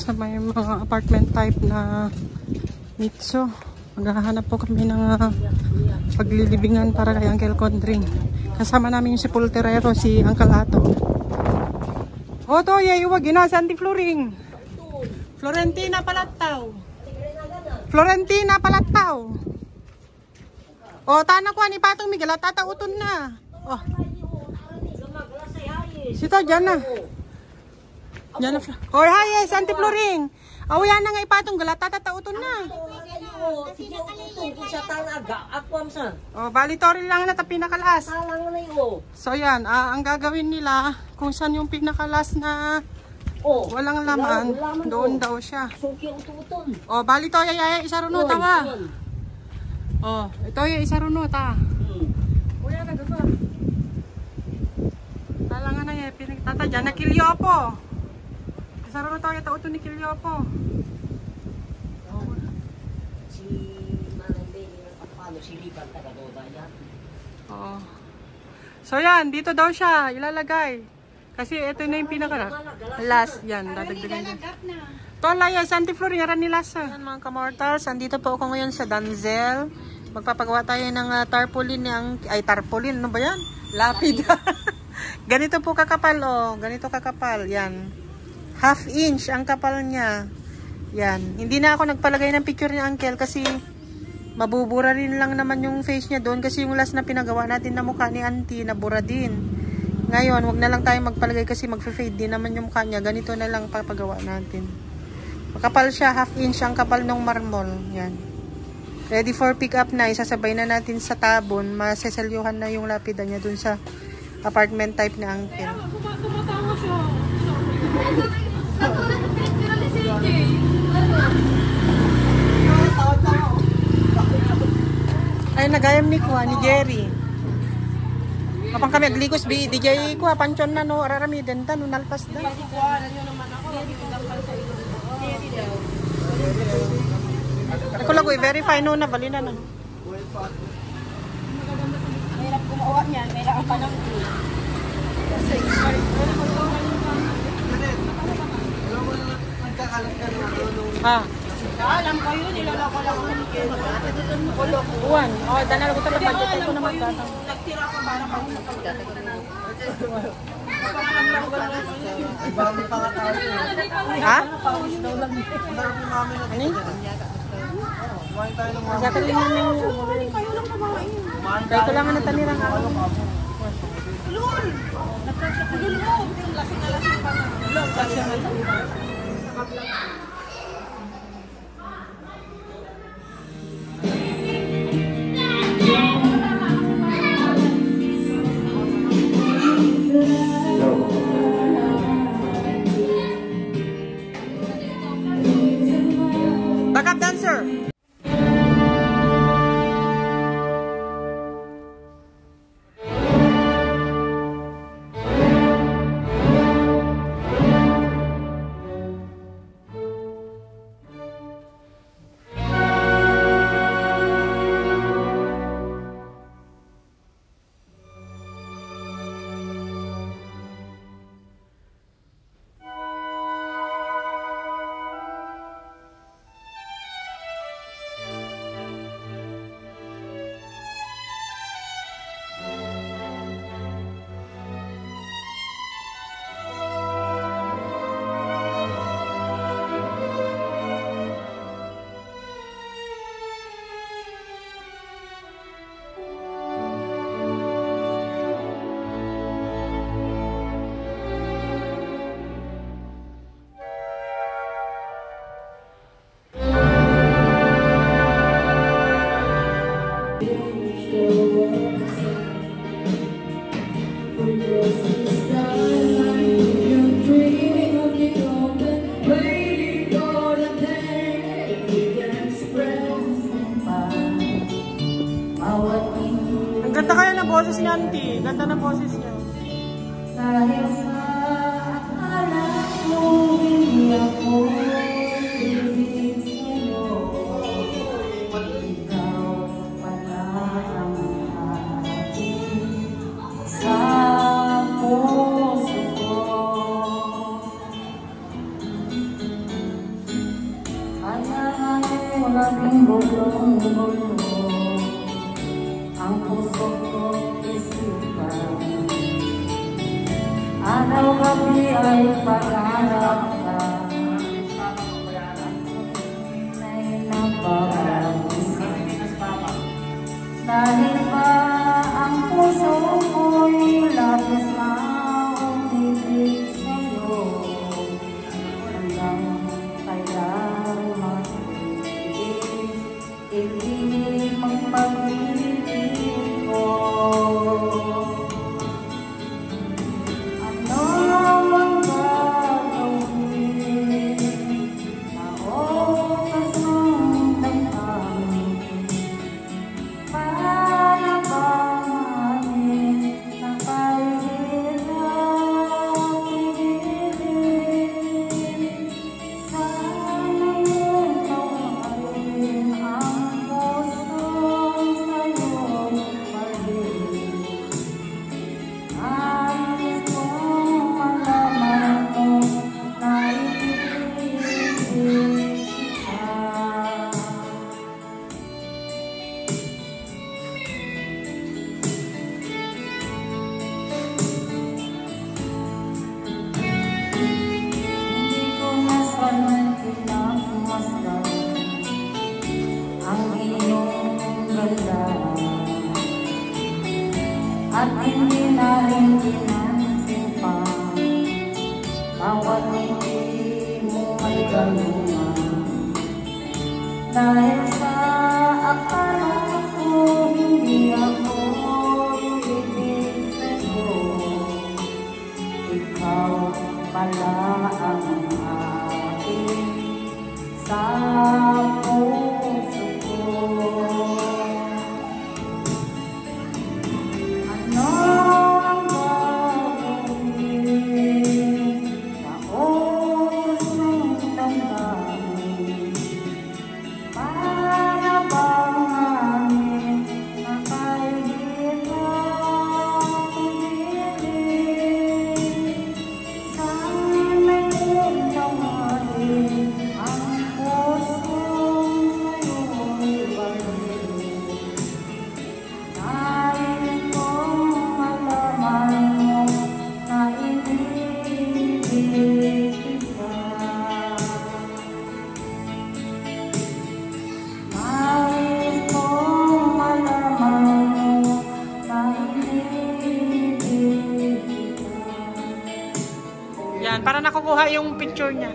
sa may mga apartment type na nitso. Maghahanap po kami ng paglilibingan para kay Uncle Condring. Kasama namin yung si Pulterero, si Uncle Ato. O to, iwag yun si Auntie Floring. Florentina Palataw. Florentina Palataw. O, tanang ko ni Patong Miguel at tatauton na. O. Sito, dyan na. Dyan na. O, hi, Auntie Floring. O, yan na nga ipatong galat, tatauton na. O, balitori lang na ta pinakalas. So, yan. Ang gagawin nila, kung saan yung pinakalas na walang laman, doon daw siya. O, balitori, isa runot, tawa. O, ito yung isa runot, ha. O, yan na, gato. Talangan na yan, pinagtata dyan, nakilyo po. Isa runot tayo, tauto ni kilyo po. Oo. So yan, dito daw siya ilalagay. Kasi ito na yung pinaka last yan, dadagdagan yan. Tola ya, Auntie Floring, aran nila sa. Yan mga kamortals, andito po ako ngayon sa Danzel. Magpapagawa tayo ng tarpaulin tarpaulin, ano ba yan? Lapid. Ganito po kakapal, ganito kakapal, yan. 1/2 inch ang kapal niya. Yan. Hindi na ako nagpalagay ng picture ni Uncle kasi mabubura rin lang naman yung face niya doon kasi yung last na pinagawa natin na mukha ni Auntie nabura din. Ngayon, wag na lang tayo magpalagay kasi magfe-fade din naman yung mukha niya. Ganito na lang papagawa natin. Makapal siya, 1/2 inch ang kapal ng marmol. Yan. Ready for pick up na. Isasabay na natin sa tabon. Maseselyuhan na yung lapida niya doon sa apartment type ni Uncle. Tumatawa siya. Ay, nagayam ni Kwa, ni Jerry. Kapag kami agligos, DJ Kwa, panchon na no, ararami din ta, no, nalpas na. Ako lang, verify no, na, bali na na. Mahirap gumawa niyan, mahirap pa ng alam ko yun, nilalako lang ko ni Keno. Uwan. O, danalo ko talaga budget. Ito na magtatang. Nagtira ko para pang napagdata ko na. Ha? Ano? Masakali namin yung... Kayo lang kumain. Kaya ko lang na tanirang ako. Lul! Lul mo! Lasing na lasing pa nga. Lul, lasing na lasing pa. Backup dancer! Ang ganda kaya ng boses niya, Auntie. Ganda ng boses niya. labing gulong-gulo ang puso ko't isipan. Araw-gabi ay pangarap ka ay napag-isip. Dahil ba ang puso ko'y labis na umibig sa'yo, hanggang kailan mag-ibig magpag-ibig ko. Ano ang gagawin sa oras ng damdamin? Para bangin na kahirap ibigin. Sana yun tawain ang pusong sa'yo'y mali. Nais kong malaman mo na ibig kita. Hindi ko masanang pinamasdan ang iyong ganda, at hindi na rin pinansin pa bawat ngiti mo ay galungan. Dahil sa akala ko hindi ako ibig sa'yo, ikaw pala ang aking sa puso ko. Ano ang gagawin sa oras ng damdamin? Para bangin na kahirap ibigin. Sana'y tawain ang pusong sa'yo'y balik. Nais kong malaman mo na ibig kita. Nais kong malaman mo na ibig kita. Yan, para nakukuha yung picture niya.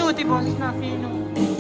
Beauty boses na Fino.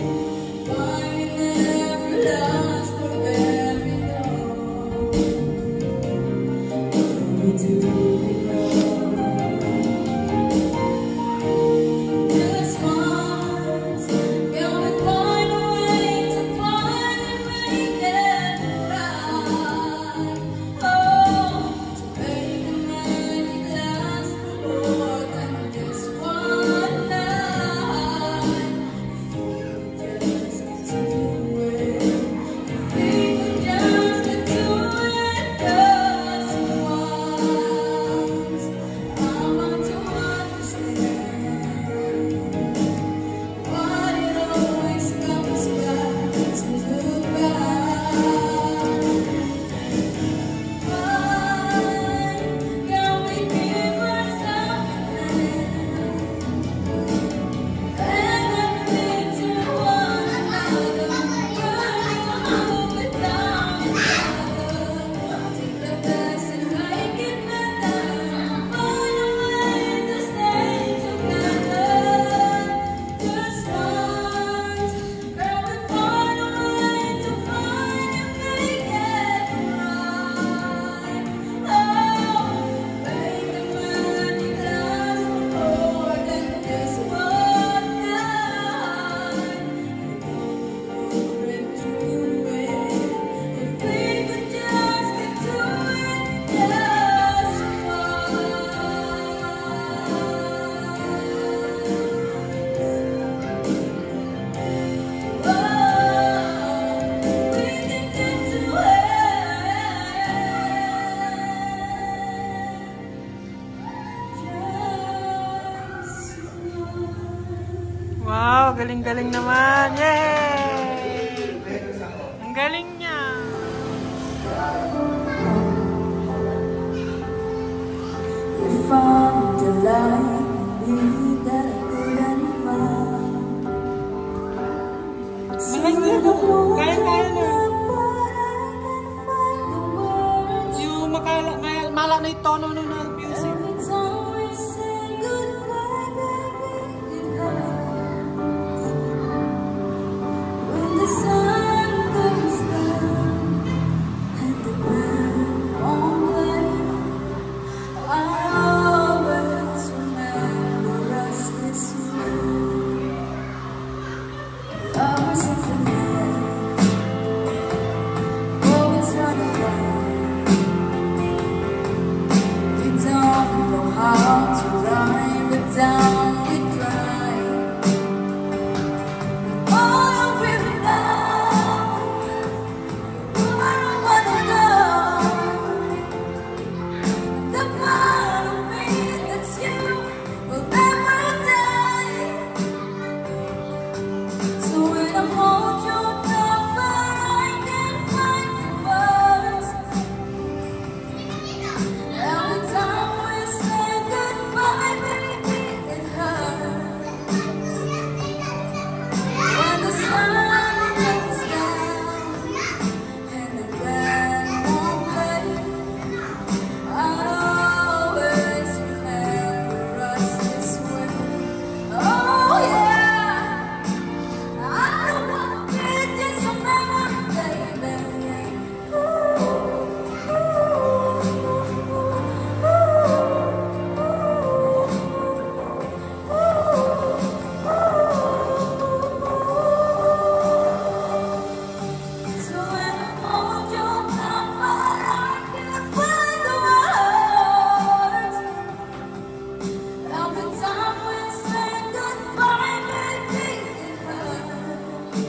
Wow, galing-galing naman. Yay! Ang galing niya. If I'm the light that I couldn't find, Magaling niya. Kaya-kaya na. Yung mala na yung tono ng music. every time we say goodbye, baby, it hurts. When the sun goes down and the ground won't wait, I always remember us this way. Love is infinite, oh, it's running away. We don't know how to rhyme, but down we try. Oh, I really know where I wanna go. The part of me that's you will never die. So when I hold your number, I can't find the words. Every time we say goodbye, baby, it hurts. When the sun goes down and the band won't play, I'll always remember us this way. Oh yeah, I don't wanna be just a memory, baby. So when I hold your number, I can't find the words. Every time we say goodbye, baby, it hurts.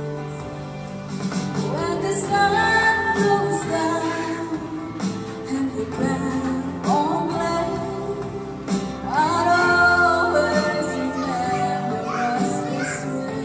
When the sun goes down and the band won't play, I'll always remember us this way.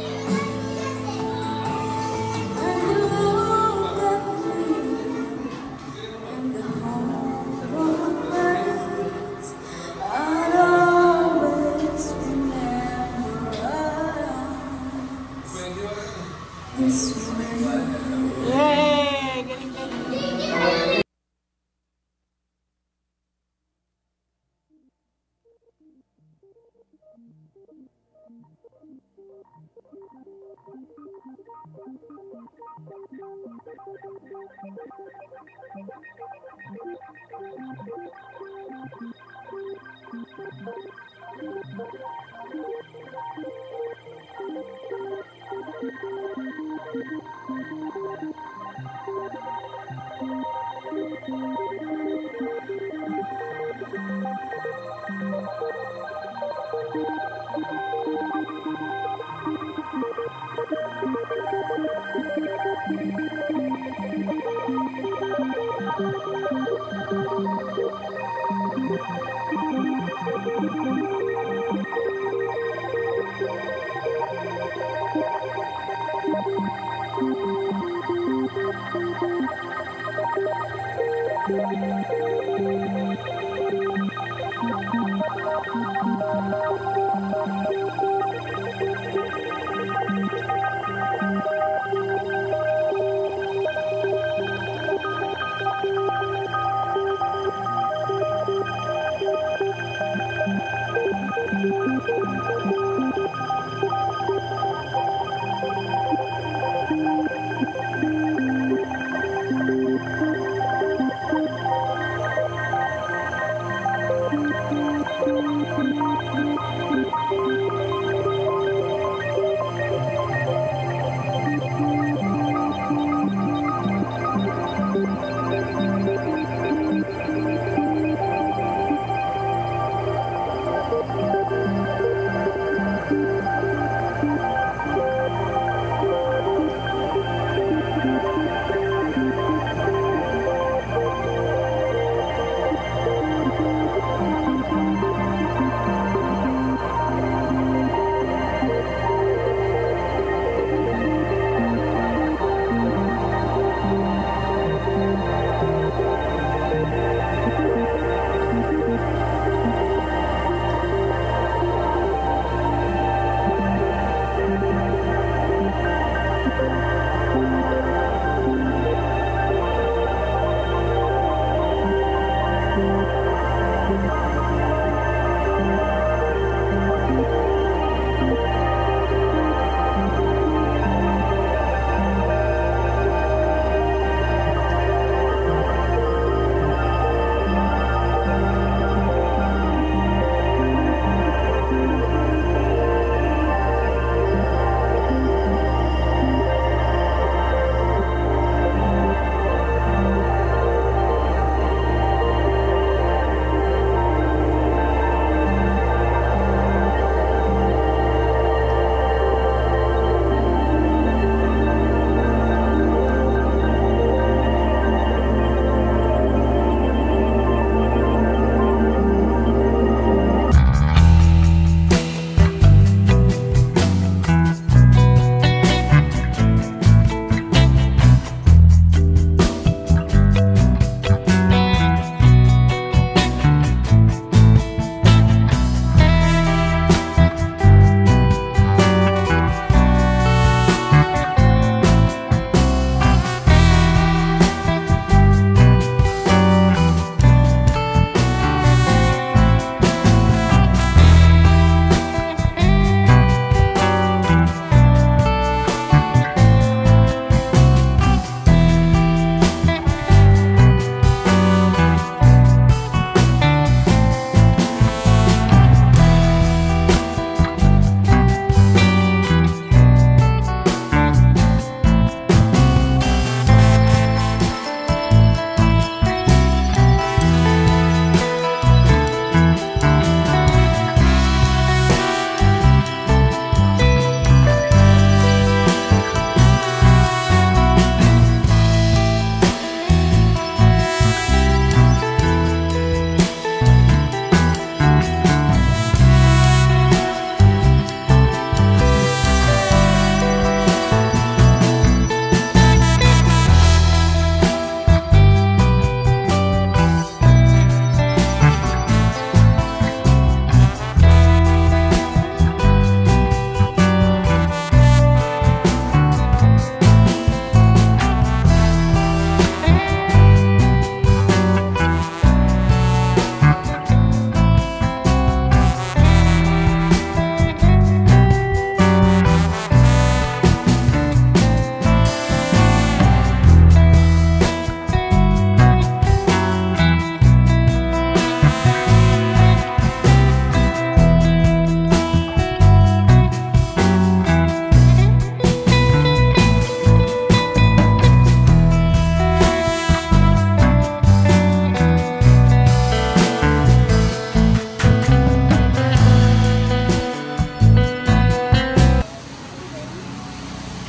And you look at me in the whole world, I'll always remember us this way. Yay! Galing-galing.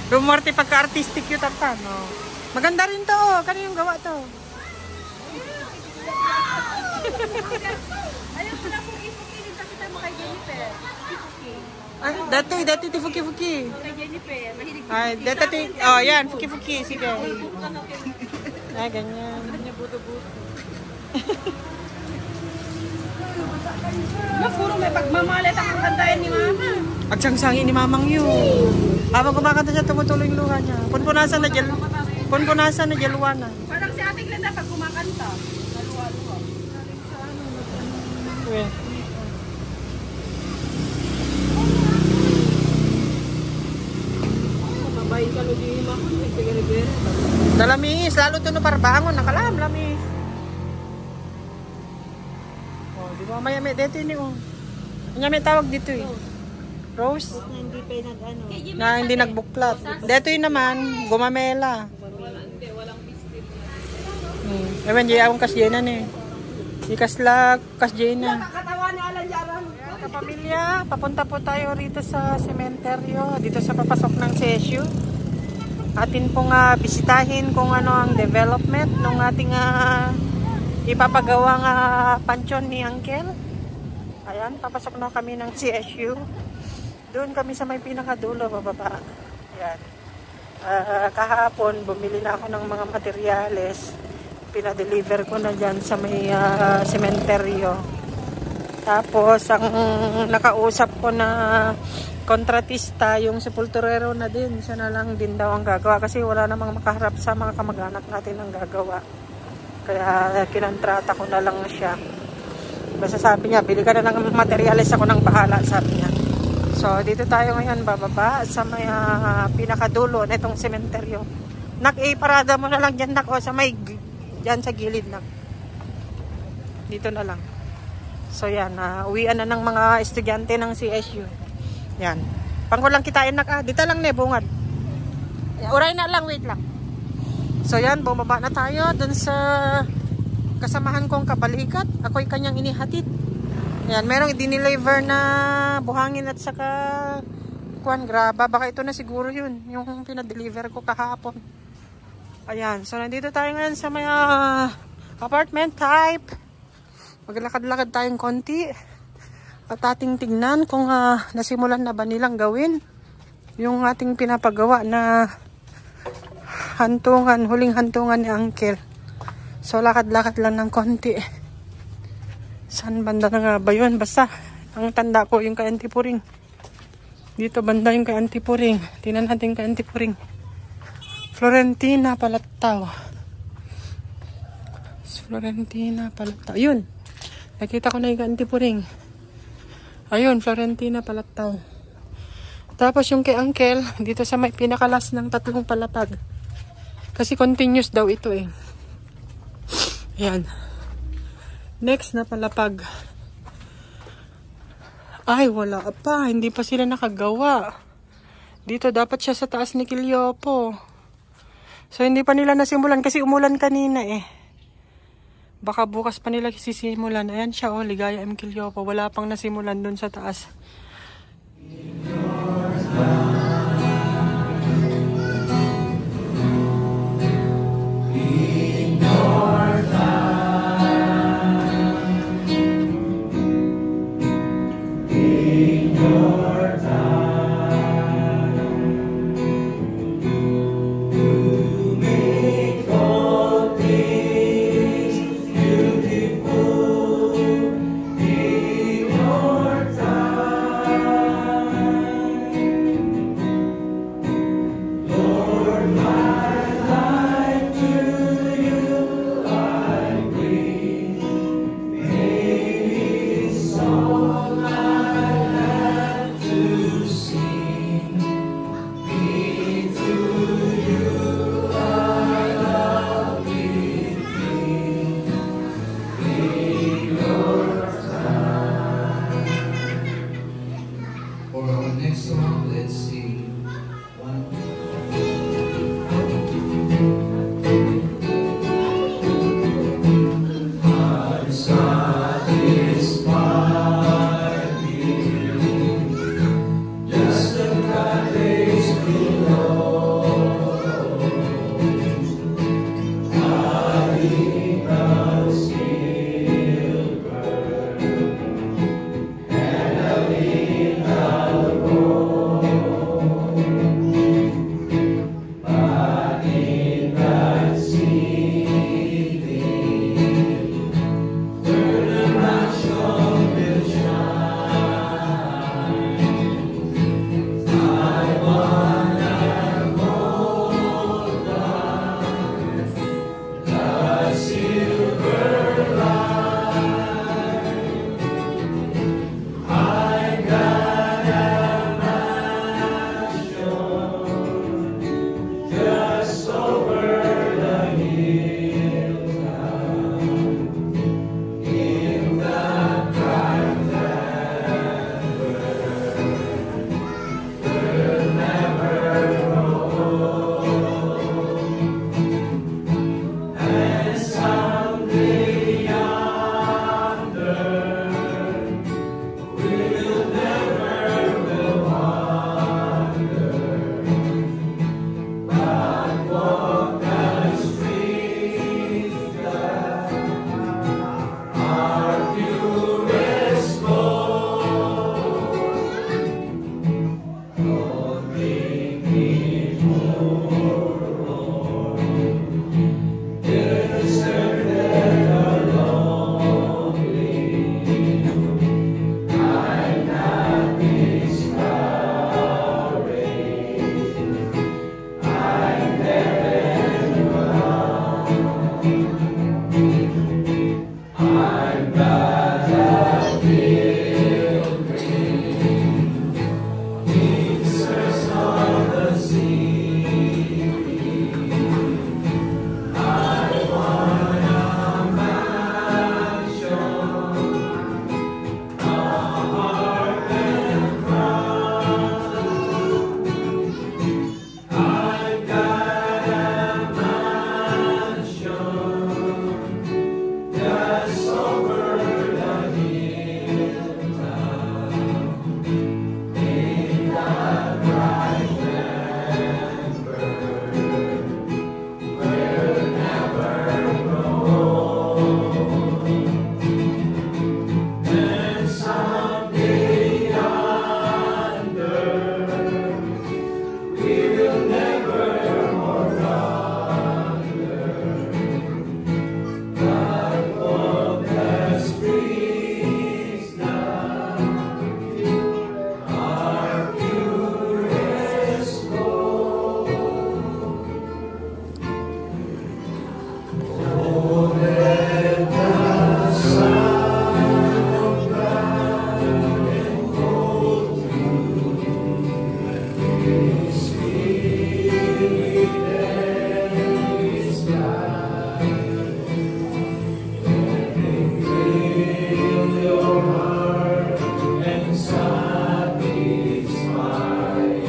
Rumorte pagka-artistic yun tapa, no? Maganda rin to. Kano yung gawa to? Ayaw ko na kung ifuki din kasi tayo kay Jennifer. Ifuki. Ay, dati ti fuki-fuki. Kay Jennifer, mahilig Ay, dati oh, yan, fuki-fuki. Sige. Ay, ganyan. niya buto-buto. Puro may pagmamalit ang kantayan ni Mama. Agsangsangin ni Mamang yun. Habang kumakanta siya, tumutuloy yung luha niya. Punpunasan na jalwana. Parang si Ate Glenda pag kumakanta. Laluwa-luwa. Uy. Mabayin ka lagi ni Mama. Nagpigil-igil. Dalamis, lalo to no parbangon, nakalam, lamis. Oh, di ba may dito ini oh. Kanya may tawag dito eh. Rose? Na hindi pa nag-ano. Na hindi nagbuklat. Dito yun naman, gumamela. Ewan, di akong kasyenan eh. Di kasla kasyenan. Katawa ni Alan Jaran. Kapamilya, papunta po tayo rito sa sementeryo. Dito sa papasok ng CSU. Atin pong bisitahin kung ano ang development ng ating ipapagawang pansyon ni Uncle. Ayan, papasok na kami ng CSU. Doon kami sa may pinakadulo, bababa. Ayan. Kahapon, bumili na ako ng mga materyales. Pinadeliver ko na dyan sa may sementeryo. Tapos, ang nakausap ko na kontratista, yung sepulturero na din. Siya na lang din daw ang gagawa. Kasi wala namang makaharap sa mga kamag-anak natin ang gagawa. Kaya kinontrata ko na lang siya. Basta sabi niya, bili ka na ng materyales, ako nang bahala, sabi niya. So, dito tayo ngayon bababa sa may pinakadulo na itong sementeryo. Parada mo na lang dyan, o sa may, dyan sa gilid na. Dito na lang. So, yan, uwian na ng mga estudyante ng CSU. Yan. Pangkulang kitain na dito lang na, bungad. Uray na lang, wait lang. So, yan, bumaba na tayo dun sa kasamahan kong kabalikat. Ako'y kanyang inihatid. Ayan, merong dineliver na buhangin at saka graba. Baka ito na siguro yun, yung pinadeliver ko kahapon. Ayan, so nandito tayo ngayon sa may apartment type. Maglakad-lakad tayong konti. At ating tignan kung nasimulan na ba nilang gawin yung ating pinapagawa na hantungan, huling hantungan ni Uncle. So, lakad-lakad lang ng konti. Saan banda na nga ba yun? Basta, ang tanda ko yung kay Antipuring. Dito banda yung kay Antipuring. Tingnan natin kay Antipuring. Florentina Palataw. Florentina Palataw. Yun. Nakita ko na yung kay Antipuring. Ayun, Florentina Palataw. Tapos yung kay Uncle, dito sa may pinakalas ng 3 palapag. Kasi continuous daw ito eh. Ayan. Next na palapag. Ay, wala pa. Hindi pa sila nakagawa. Dito dapat siya sa taas ni Kilyopo. So, hindi pa nila nasimulan kasi umulan kanina eh. Baka bukas pa nila sisimulan. Ayan siya, oh, Ligaya M. Kilyopo. Wala pang nasimulan dun sa taas. Just a couple days below.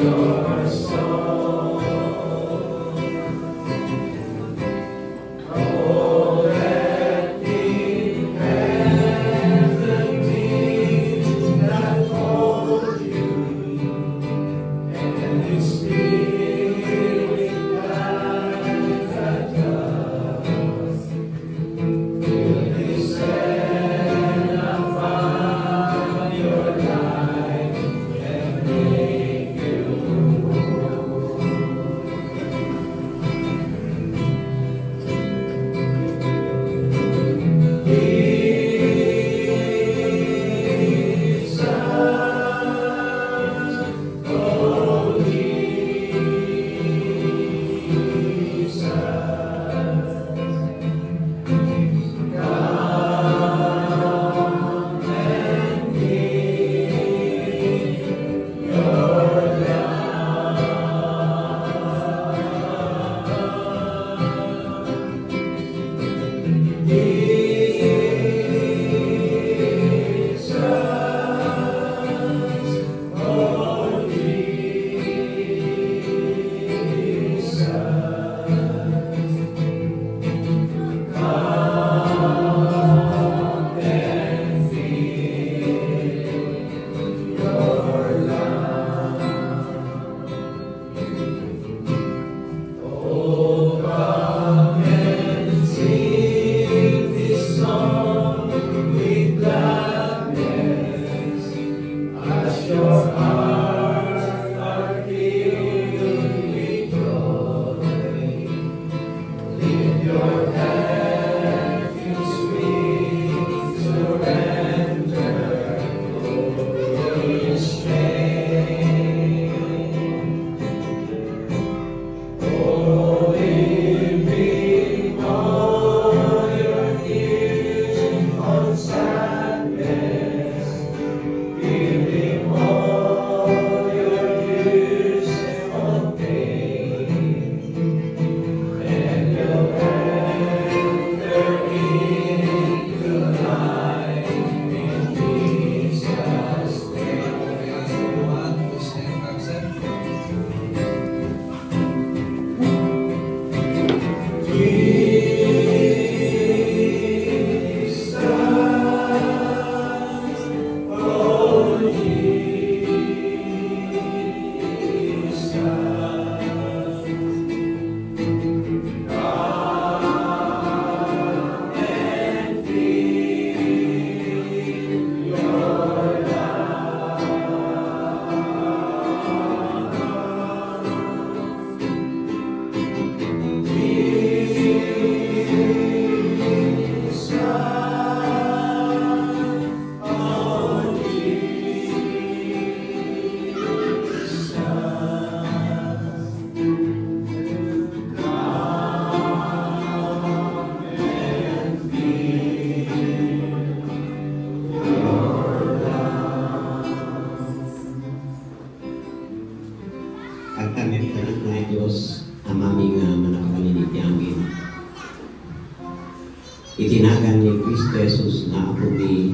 Itinagan ni Kristo Jesus na ako ni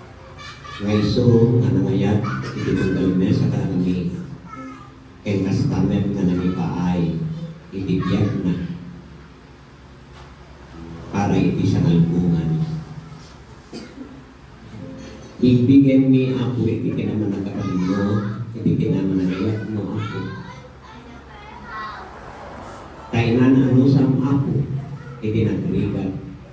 Ngayso nga nangayat itinunggal me sa kanami kay mas tamet nga nangipaay itibiyag na para iti sa kalbungan. Ibigay mi ako iti kinaman nagkakalim mo, iti kinaman nagayat mo ako. Kainan anusam ako iti nagrigat.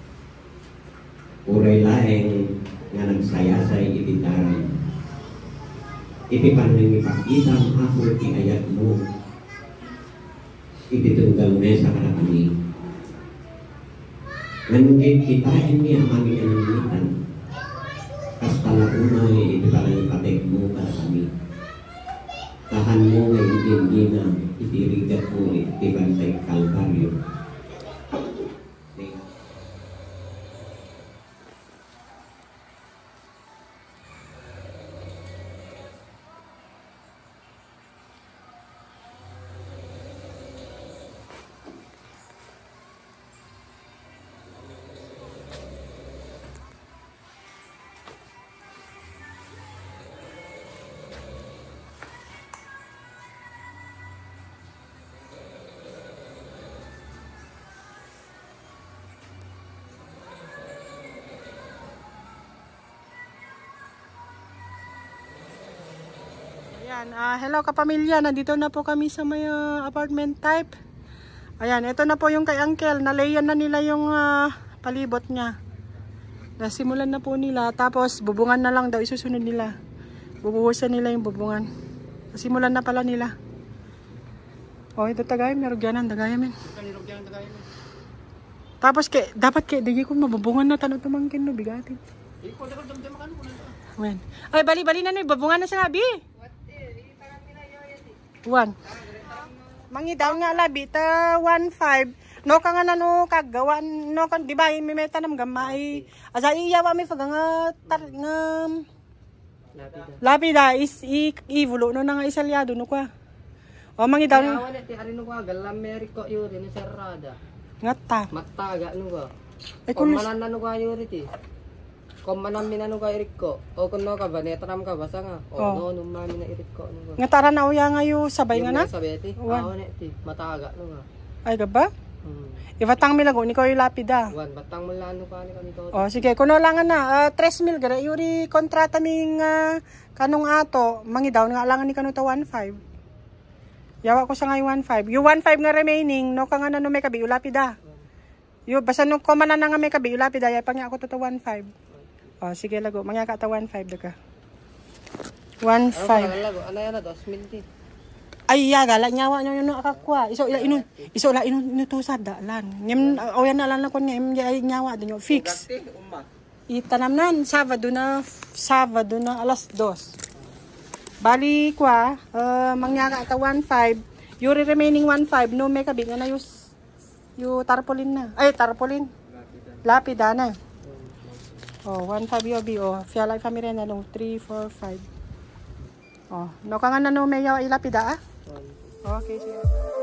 Uray laeng nga nagsayasay iti taray. Iti panangipakitang ako iti ayat mo. Iti tunggal me sa karakami. Nganungit kitain niya ang aming anamitan. Kas talaunay iti panangipatek mo para kami. Tahan mo nga iti na iti rigat mo iti bantay Kalbaryo. Ayan, hello kapamilya, nandito na po kami sa may apartment type. Ayan, ito na po yung kay Uncle, nalayan na nila yung palibot niya. Nasimulan na po nila, tapos bubungan na lang daw isusunod nila. Bubuhusan nila yung bubungan. Nasimulan na pala nila. Oh, ito tagay, narugyanan, tagay men. Tapos dapat digi ko mabubungan na tanong tumangkin no, bigatin. Ayan. Ay, bali-bali na no, babungan na sa labi. One. Mangi daw nga labi ta 1.5. No ka nga no kagawa no kan di ba may meta nam gamay. Asa iyawa mi pag nga lapida is ivulo no nga isalyado no ka. O mangi daw. Awan ti ari no ka galam Americo yuri ni serrada. Ngata. Mataga no ka. Ay kun manan no ka yuri ti. Kung manam minano ka Eriko, o kung no ka ba, netram ka basa nga. O no, mami na Eriko. Nga tara na uya nga yung sabay nga na? Sabay ti, awan ti, mataga no nga. Ay gaba? Ibatang milago, ni ko yung lapida. Wan, batang mulano ka ni kanito. O sige, kuno lang na, 3,000 gara, yuri kontrata ming kanong ato, mangi daw, nga alangan ni kanuta 1.5. Yawa ko sa nga yung 1.5. Yung 1.5 nga remaining, no ka nga na no may kabi, yung lapida. Yung basta nung kumanan na nga may kabi, yung lapida, yapang nga ako to 1.5. Oh, sige lago. Mga kata 1.5 daga. 1.5. Ano yan na, 2,000. Ay, gala nyawa nyo yun akakwa. Iso la inutusad da lan. Ngem ayan na lan ko ngem ay nyawa dinyo fix. Itanam nan Sabado na alas 2. Bali kwa mangyaka ta 1.5. Yung remaining 1.5 no may kabi nga na yung tarpaulin na. Ay, tarpaulin. Lapida na. Oh, 1.5 yobi, oh. Fiala family na nung 3, 4, 5. Oh, no ka nga na no may ilapida, ah? Okay, sige.